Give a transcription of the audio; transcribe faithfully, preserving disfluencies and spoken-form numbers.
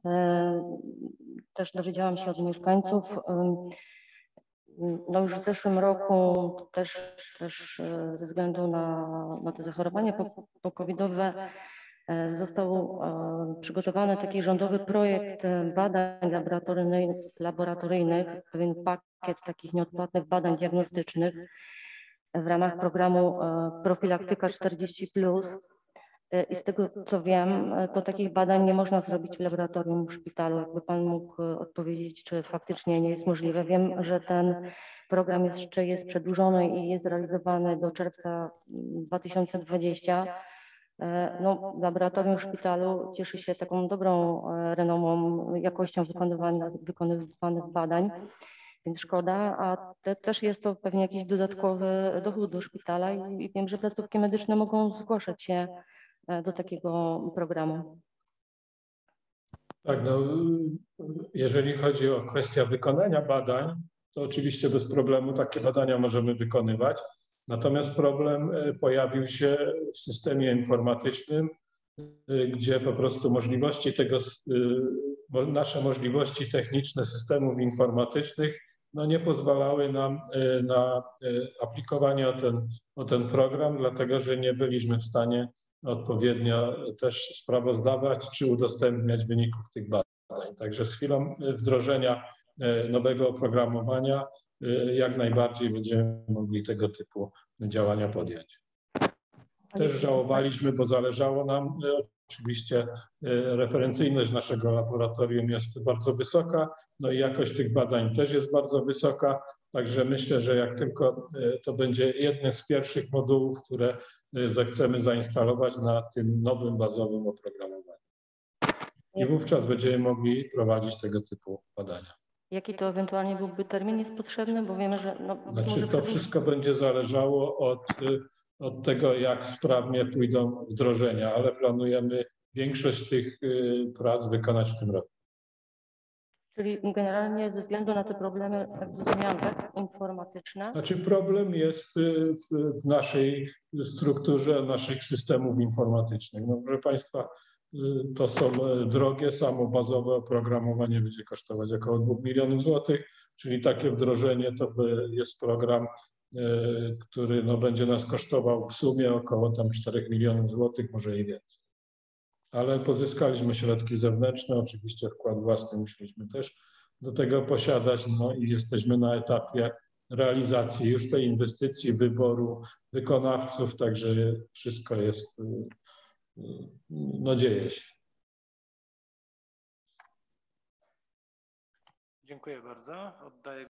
Też dowiedziałam się od mieszkańców. No już w zeszłym roku też, też ze względu na, na te zachorowania pokowidowe został przygotowany taki rządowy projekt badań laboratoryjnych, laboratoryjnych, pewien pakiet takich nieodpłatnych badań diagnostycznych w ramach programu Profilaktyka czterdzieści plus. I z tego co wiem, to takich badań nie można zrobić w laboratorium w szpitalu. Jakby Pan mógł odpowiedzieć, czy faktycznie nie jest możliwe. Wiem, że ten program jeszcze jest przedłużony i jest realizowany do czerwca dwa tysiące dwudziestego. No, laboratorium w szpitalu cieszy się taką dobrą renomą, jakością wykonywanych, wykonywanych badań, więc szkoda, a te, też jest to pewnie jakiś dodatkowy dochód do szpitala i, i wiem, że placówki medyczne mogą zgłaszać się do takiego programu. Tak, no, jeżeli chodzi o kwestię wykonania badań, to oczywiście bez problemu takie badania możemy wykonywać. Natomiast problem pojawił się w systemie informatycznym, gdzie po prostu możliwości tego, nasze możliwości techniczne systemów informatycznych no nie pozwalały nam na aplikowanie o ten, o ten program, dlatego że nie byliśmy w stanie odpowiednio też sprawozdawać czy udostępniać wyników tych badań. Także z chwilą wdrożenia nowego oprogramowania jak najbardziej będziemy mogli tego typu działania podjąć. Też żałowaliśmy, bo zależało nam, oczywiście referencyjność naszego laboratorium jest bardzo wysoka, no i jakość tych badań też jest bardzo wysoka, także myślę, że jak tylko to będzie jeden z pierwszych modułów, które zechcemy zainstalować na tym nowym bazowym oprogramowaniu. I wówczas będziemy mogli prowadzić tego typu badania. Jaki to ewentualnie byłby termin jest potrzebny, bo wiemy, że... No, znaczy to wszystko będzie zależało od, od tego, jak sprawnie pójdą wdrożenia, ale planujemy większość tych prac wykonać w tym roku. Czyli generalnie ze względu na te problemy, jak zrozumiałam, tak, informatyczne? Znaczy problem jest w, w naszej strukturze naszych systemów informatycznych. No, proszę Państwa, to są drogie, samo bazowe oprogramowanie będzie kosztować około dwóch milionów złotych, czyli takie wdrożenie to jest program, który no, będzie nas kosztował w sumie około tam czterech milionów złotych, może i więcej. Ale pozyskaliśmy środki zewnętrzne, oczywiście wkład własny musieliśmy też do tego posiadać, no i jesteśmy na etapie realizacji już tej inwestycji, wyboru wykonawców, także wszystko jest, no dzieje się. Dziękuję bardzo. Oddaję